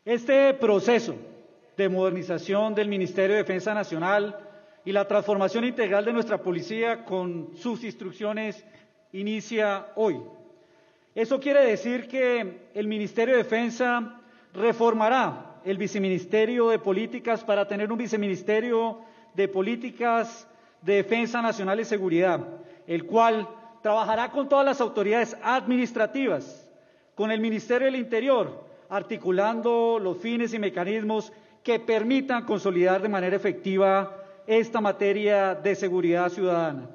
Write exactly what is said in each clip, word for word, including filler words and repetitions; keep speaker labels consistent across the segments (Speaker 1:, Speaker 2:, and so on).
Speaker 1: Este proceso de modernización del Ministerio de Defensa Nacional y la transformación integral de nuestra policía con sus instrucciones inicia hoy. Eso quiere decir que el Ministerio de Defensa reformará el Viceministerio de Políticas para tener un Viceministerio de Políticas de Defensa Nacional y Seguridad, el cual trabajará con todas las autoridades administrativas, con el Ministerio del Interior, articulando los fines y mecanismos que permitan consolidar de manera efectiva esta materia de seguridad ciudadana.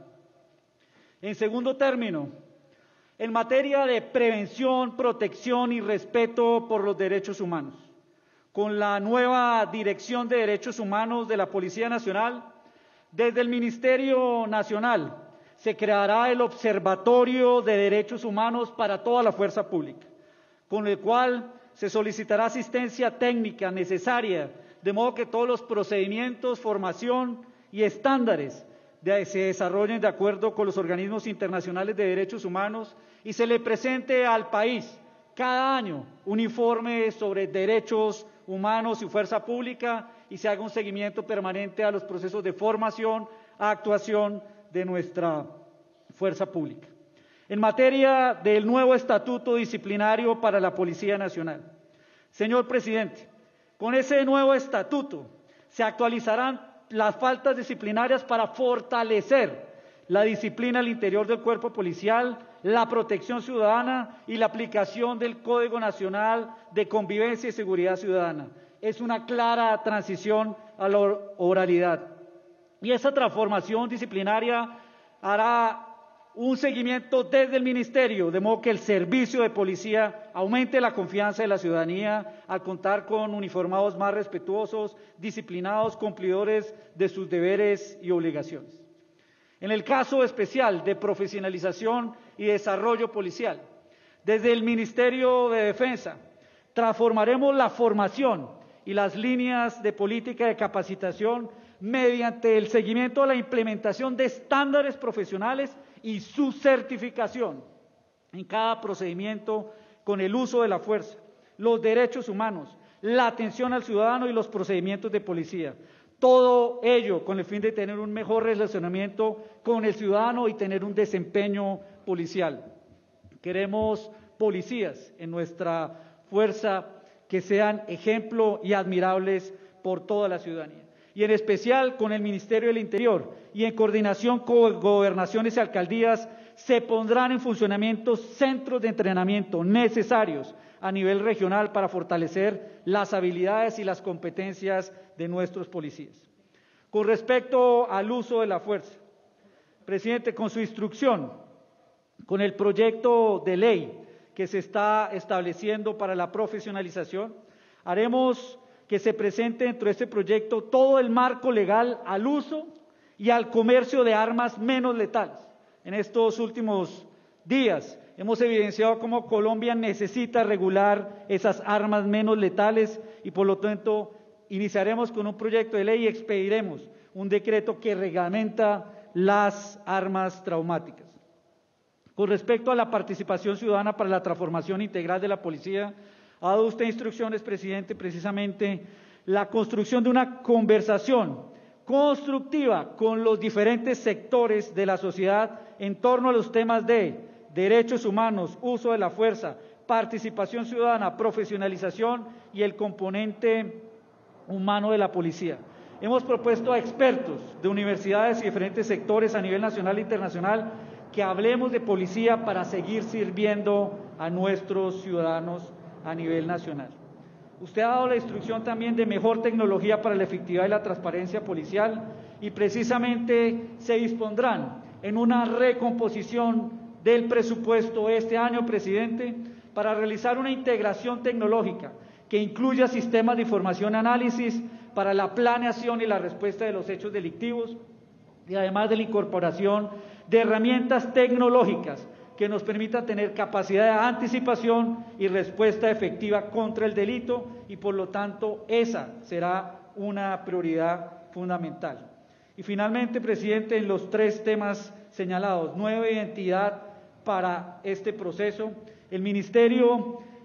Speaker 1: En segundo término, en materia de prevención, protección y respeto por los derechos humanos, con la nueva Dirección de Derechos Humanos de la Policía Nacional, desde el Ministerio Nacional se creará el Observatorio de Derechos Humanos para toda la fuerza pública, con el cual se solicitará asistencia técnica necesaria, de modo que todos los procedimientos, formación y estándares de, se desarrollen de acuerdo con los organismos internacionales de derechos humanos y se le presente al país cada año un informe sobre derechos humanos y fuerza pública y se haga un seguimiento permanente a los procesos de formación, actuación de nuestra fuerza pública. En materia del nuevo estatuto disciplinario para la Policía Nacional. Señor presidente, con ese nuevo estatuto se actualizarán las faltas disciplinarias para fortalecer la disciplina al interior del cuerpo policial, la protección ciudadana y la aplicación del Código Nacional de Convivencia y Seguridad Ciudadana. Es una clara transición a la oralidad. Y esa transformación disciplinaria hará un seguimiento desde el Ministerio, de modo que el servicio de policía aumente la confianza de la ciudadanía al contar con uniformados más respetuosos, disciplinados, cumplidores de sus deberes y obligaciones. En el caso especial de profesionalización y desarrollo policial, desde el Ministerio de Defensa transformaremos la formación y las líneas de política de capacitación mediante el seguimiento a la implementación de estándares profesionales y su certificación en cada procedimiento con el uso de la fuerza, los derechos humanos, la atención al ciudadano y los procedimientos de policía. Todo ello con el fin de tener un mejor relacionamiento con el ciudadano y tener un desempeño policial. Queremos policías en nuestra fuerza que sean ejemplo y admirables por toda la ciudadanía. Y en especial con el Ministerio del Interior y en coordinación con gobernaciones y alcaldías se pondrán en funcionamiento centros de entrenamiento necesarios a nivel regional para fortalecer las habilidades y las competencias de nuestros policías. Con respecto al uso de la fuerza, presidente, con su instrucción, con el proyecto de ley que se está estableciendo para la profesionalización, haremos que se presente dentro de este proyecto todo el marco legal al uso y al comercio de armas menos letales. En estos últimos días hemos evidenciado cómo Colombia necesita regular esas armas menos letales y por lo tanto iniciaremos con un proyecto de ley y expediremos un decreto que reglamenta las armas traumáticas. Con respecto a la participación ciudadana para la transformación integral de la policía, ha dado usted instrucciones, presidente, precisamente la construcción de una conversación constructiva con los diferentes sectores de la sociedad en torno a los temas de derechos humanos, uso de la fuerza, participación ciudadana, profesionalización y el componente humano de la policía. Hemos propuesto a expertos de universidades y diferentes sectores a nivel nacional e internacional que hablemos de policía para seguir sirviendo a nuestros ciudadanos a nivel nacional. Usted ha dado la instrucción también de mejor tecnología para la efectividad y la transparencia policial y precisamente se dispondrán en una recomposición del presupuesto este año, presidente, para realizar una integración tecnológica que incluya sistemas de información y análisis para la planeación y la respuesta de los hechos delictivos y además de la incorporación de herramientas tecnológicas que nos permita tener capacidad de anticipación y respuesta efectiva contra el delito y por lo tanto esa será una prioridad fundamental. Y finalmente, presidente, en los tres temas señalados, nueva identidad para este proceso, el Ministerio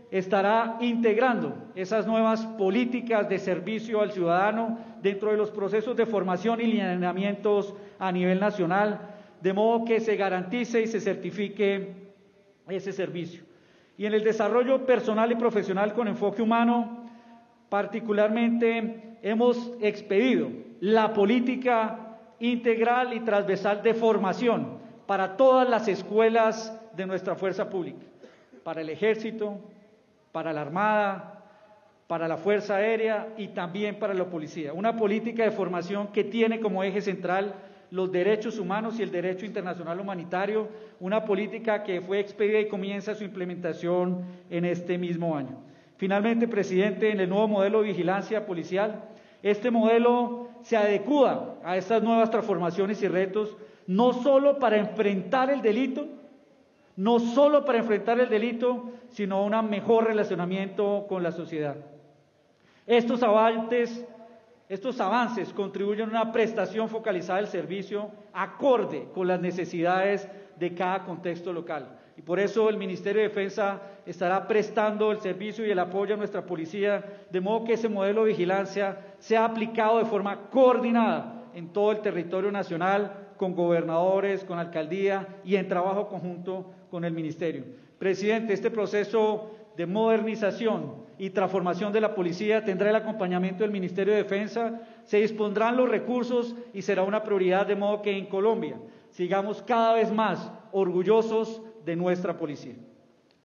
Speaker 1: estará integrando esas nuevas políticas de servicio al ciudadano dentro de los procesos de formación y lineamientos a nivel nacional, de modo que se garantice y se certifique ese servicio. Y en el desarrollo personal y profesional con enfoque humano, particularmente hemos expedido la política integral y transversal de formación para todas las escuelas de nuestra fuerza pública, para el Ejército, para la Armada, para la Fuerza Aérea y también para la Policía. Una política de formación que tiene como eje central los derechos humanos y el derecho internacional humanitario, una política que fue expedida y comienza su implementación en este mismo año. Finalmente, presidente, en el nuevo modelo de vigilancia policial, este modelo se adecúa a estas nuevas transformaciones y retos, no solo para enfrentar el delito, no solo para enfrentar el delito, sino un mejor relacionamiento con la sociedad. Estos avances, estos avances contribuyen a una prestación focalizada del servicio acorde con las necesidades de cada contexto local. Y por eso el Ministerio de Defensa estará prestando el servicio y el apoyo a nuestra policía, de modo que ese modelo de vigilancia sea aplicado de forma coordinada en todo el territorio nacional, con gobernadores, con alcaldía y en trabajo conjunto con el Ministerio. Presidente, este proceso de modernización y transformación de la policía tendrá el acompañamiento del Ministerio de Defensa, se dispondrán los recursos y será una prioridad, de modo que en Colombia sigamos cada vez más orgullosos de nuestra policía.